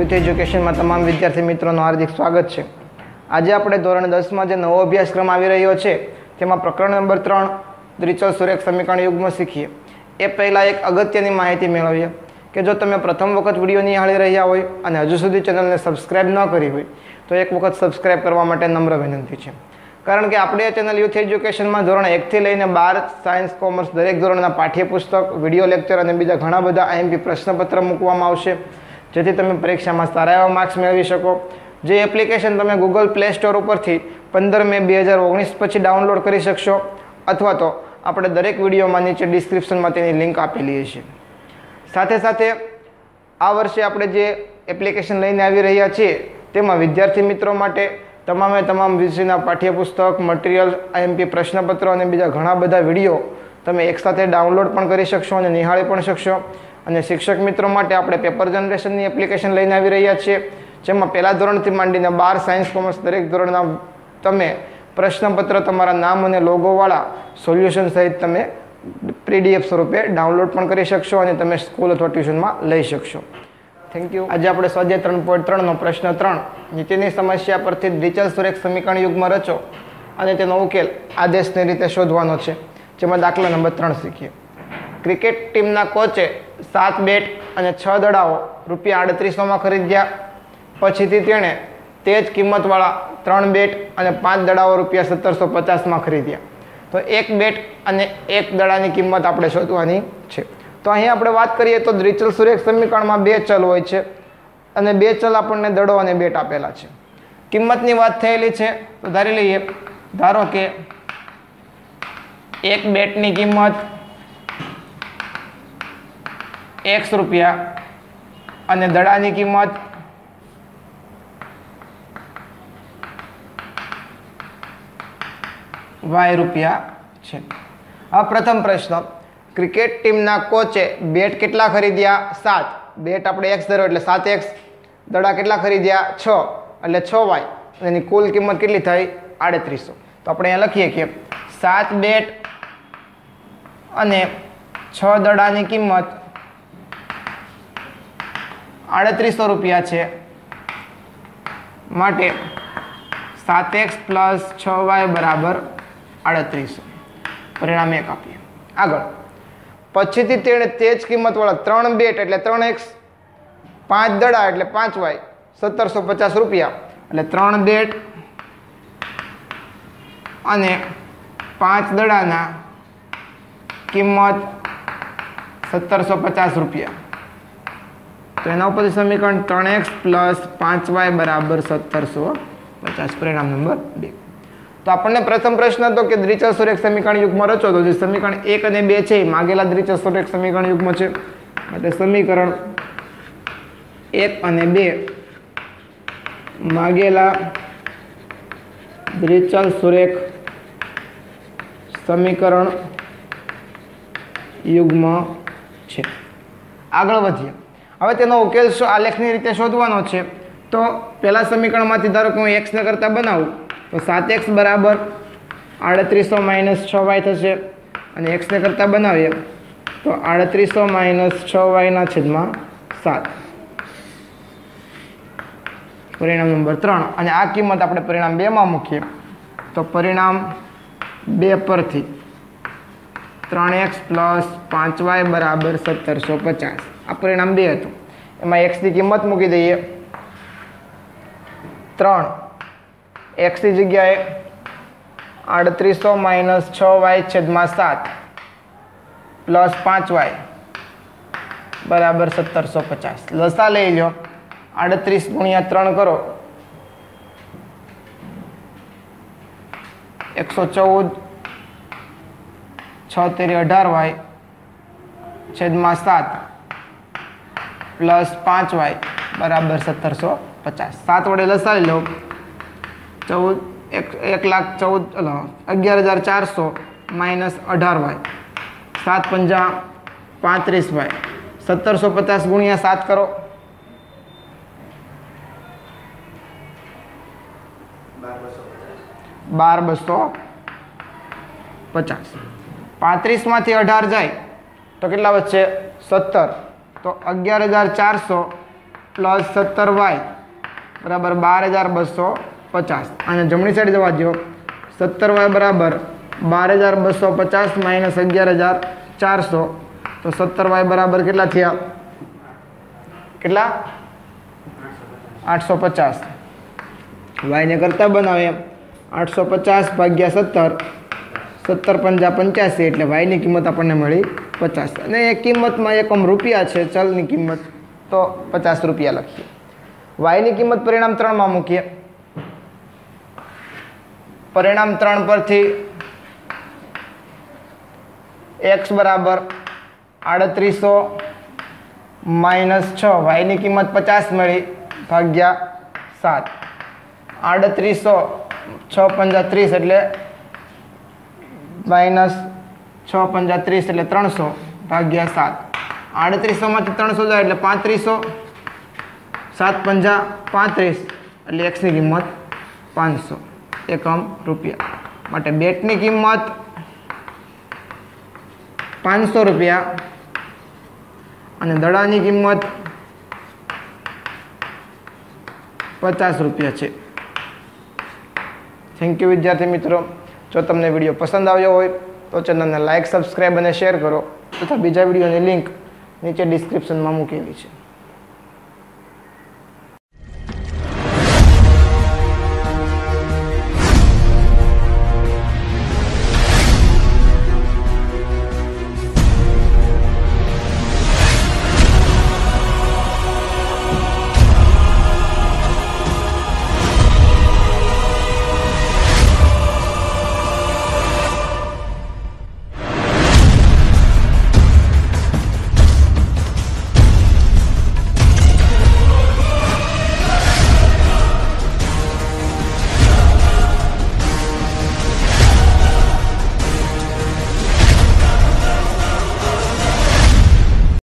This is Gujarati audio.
યુથ એજ્યુકેશનમાં તમામ વિદ્યાર્થી મિત્રોનું હાર્દિક સ્વાગત છે। આજે આપણે ધોરણ 10માં જે નવો અભ્યાસક્રમ આવી રહ્યો છે તેમાં પ્રકરણ નંબર 3 દ્વિચલ સુરેખ સમીકરણ-યુગ્મ શીખીએ। એ પહેલાં એક અગત્યની માહિતી મેળવીએ કે જો તમે પ્રથમ વખત વિડીયો નિહાળી રહ્યા હોય અને હજુ સુધી ચેનલને સબસ્ક્રાઇબ ન કરી હોય તો એક વખત સબસ્ક્રાઇબ કરવા માટે નમ્ર વિનંતી છે, કારણ કે આપણે આ ચેનલ યુથ એજ્યુકેશનમાં ધોરણ 1 થી લઈને 12 સાયન્સ કોમર્સ દરેક ધોરણના પાઠ્યપુસ્તક, વિડીયો લેક્ચર અને બીજા ઘણા બધા આઈએમપી પ્રશ્નપત્ર મૂકવામાં આવશે, જેથી તમે પરીક્ષામાં સારા એવા માર્ક્સ મેળવી શકો। જે એપ્લિકેશન તમે ગૂગલ પ્લે સ્ટોર ઉપરથી 15 મે 2019 પછી ડાઉનલોડ કરી શકશો, અથવા તો આપણે દરેક વિડીયોમાં નીચે ડિસ્ક્રિપ્શનમાં તેની લિંક આપેલી છે। સાથે સાથે આ વર્ષે આપણે જે એપ્લિકેશન લઈને આવી રહ્યા છીએ તેમાં વિદ્યાર્થી મિત્રો માટે તમામે તમામ વિષયના પાઠ્યપુસ્તક, મટીરિયલ, આઈએમપી પ્રશ્નપત્રો અને બીજા ઘણા બધા વિડીયો તમે એકસાથે ડાઉનલોડ પણ કરી શકશો અને નિહાળી પણ શકશો। અને શિક્ષક મિત્રો માટે આપણે પેપર જનરેશનની એપ્લિકેશન લઈને આવી રહ્યા છીએ, જેમાં પહેલા ધોરણથી માંડીને 12 સાયન્સ કોમર્સ દરેક ધોરણના તમે પ્રશ્નપત્ર તમારા નામ અને લોગોવાળા સોલ્યુશન સહિત તમે પીડીએફ સ્વરૂપે ડાઉનલોડ પણ કરી શકશો અને તમે સ્કૂલ અથવા ટ્યુશનમાં લઈ શકશો। Thank you. આજે આપણે સ્વાધ્યાય 3.3નો પ્રશ્ન 3 નીચેની સમસ્યા પરથી દ્વિચલ સુરેખ સમીકરણ-યુગ્મ રચો અને તેનો ઉકેલ આદેશની રીતે શોધવાનો છે, જેમાં દાખલા નંબર 3 શીખીએ। ક્રિકેટ ટીમના કોચે 7 બેટ અને 6 દડાઓ ₹3800માં ખરીદ્યા। પછીથી તેણે તે જ કિંમતવાળા 3 બેટ અને 5 દડાઓ ₹1750માં ખરીદ્યા। તો એક બેટ અને એક દડાની કિંમત આપણે શોધવાની છે। તો અહીં આપણે વાત કરીએ તો દ્વિચલ સુરેખ સમીકરણમાં 2 ચલ હોય છે અને 2 ચલ આપણને દડો અને બેટ આપેલા છે। કિંમતની વાત થયેલી છે તો ધારી લઈએ, ધારો કે એક બેટની કિંમત X રૂપિયા અને દડાની કિંમત Y રૂપિયા છે। આ પ્રથમ પ્રશ્ન, ક્રિકેટ ટીમના કોચે બેટ કેટલા ખરીદ્યા? 7 બેટ આપણે X ધર્યો એટલે 7X, દડા કેટલા ખરીદ્યા? 6 એટલે 6Y, એની કુલ કિંમત કેટલી થઈ? 3800। તો આપણે અહીંયા લખીએ કે 7 બેટ અને 6 દડાની કિંમત 3800 રૂપિયા છે, માટે 7X + 6Y = 3800। પરિણામ 1 આપીએ। આગળ પછીથી તેણે તે જ કિંમતવાળા 3 બેટ એટલે 3X, 5 દડા એટલે 5Y, 1750 રૂપિયા, એટલે 3 બેટ અને 5 દડાના કિંમત 1750 રૂપિયા। તો એના ઉપરથી સમીકરણ 3X + 5Y = 1750। પરિણામ નંબર 2। તો આપણને પ્રથમ પ્રશ્ન હતો કે દ્વિચલ સુરેખ સમીકરણ-યુગ્મ રચો, તો જે સમીકરણ 1 અને 2 છે એ માગેલા દ્વિચલ સુરેખ સમીકરણ-યુગ્મ છે, એટલે સમીકરણ 1 અને 2 માગેલા દ્વિચલ સુરેખ સમીકરણ-યુગ્મ છે। આગળ વધીએ। હવે તેનો ઉકેલ આલેખની રીતે શોધવાનો છે। તો પહેલા સમીકરણમાંથી ધારો કે હું x ને કરતા બનાવું તો 7x = 3800 - 6y થશે, અને x ને કરતા બનાવીએ તો 3800 - 6y/7। પરિણામ નંબર 3। અને આ કિંમત આપણે પરિણામ 2 માં મૂકીએ તો પરિણામ 2 પરથી 3x + 5y = 1750। આ પરિણામ 2 હતું, એમાં x ની કિંમત મૂકી દઈએ 3, x ની જગ્યાએ 3800 - 6y/7 + 5y = 1750। લસા લઈ લો, 38 × 3 કરો 114, 6 × 18y/7 + 5y = 1750। 7 વડે લસા લઈ લો, 11,400 - 18y, 7 × 5 = 35y, 1750 × 7 કરો 12,250। 35 માંથી 18 જાય તો કેટલા વચ્ચે? 17। તો 11,400 પ્લસ 17y બરાબર 12,250 અને જમણી સાઈડ જવા દો 17y બરાબર 12,250 માઇનસ 11,400 તો 17y બરાબર કેટલા થયા કેટલા 850 y ને કરતા બનાવે 850 ભાગ્યા 17 17 પંજા 85 એટલે y ની કિંમત આપણને મળી 50 અને એ કિંમતમાં એકમ રૂપિયા છે ચલની કિંમત તો 50 રૂપિયા લખીએ y ની કિંમત પરિણામ 3 માં મૂકીએ પરિણામ 3 પરથી x બરાબર 3800 માઇનસ 6 y ની કિંમત 50 મળી ભાગ્યા 7 3800 6 પંજા 30 એટલે માઇનસ 6 પંજા 30 એટલે 300 ભાગ્યા 7 3800 માંથી 300 જાય એટલે 3500 7 પંજા 35 એટલે x ની કિંમત 500 એકમ રૂપિયા માટે બેટની કિંમત 500 રૂપિયા અને દડાની કિંમત 50 રૂપિયા છે થેન્ક યુ વિદ્યાર્થી મિત્રો જો તમને વિડીયો પસંદ આવ્યો હોય તો ચેનલને લાઇક સબસ્ક્રાઇબ અને શેર કરો તથા બીજા વિડીયોની લિંક નીચે ડિસ્ક્રિપ્શનમાં મૂકેલી છે